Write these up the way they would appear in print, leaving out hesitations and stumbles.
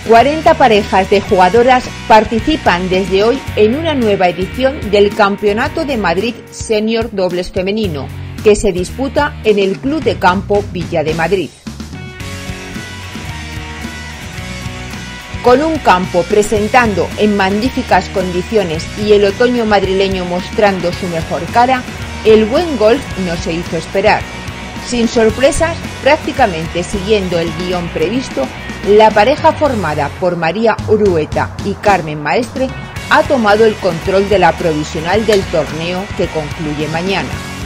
40 parejas de jugadoras participan desde hoy en una nueva edición del Campeonato de Madrid Senior Dobles Femenino, que se disputa en el Club de Campo Villa de Madrid. Con un campo presentando en magníficas condiciones y el otoño madrileño mostrando su mejor cara, el buen golf no se hizo esperar. Sin sorpresas, prácticamente siguiendo el guión previsto, la pareja formada por María Urueta y Carmen Maestre ha tomado el control de la provisional del torneo que concluye mañana.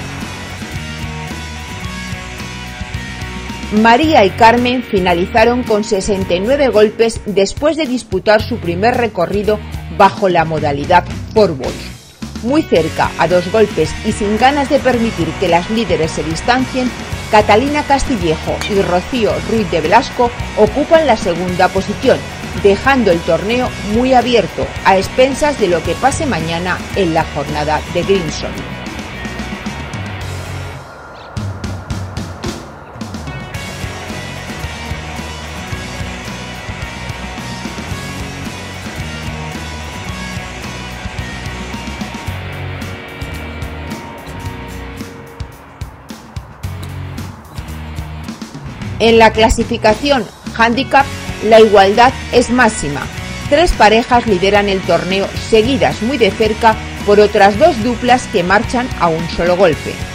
María y Carmen finalizaron con 69 golpes después de disputar su primer recorrido bajo la modalidad fourballs. Muy cerca, a 2 golpes y sin ganas de permitir que las líderes se distancien, Catalina Castillejo y Rocío Ruiz de Velasco ocupan la segunda posición, dejando el torneo muy abierto, a expensas de lo que pase mañana en la jornada de Greenson. En la clasificación handicap, la igualdad es máxima. 3 parejas lideran el torneo, seguidas muy de cerca por otras 2 duplas que marchan a un solo golpe.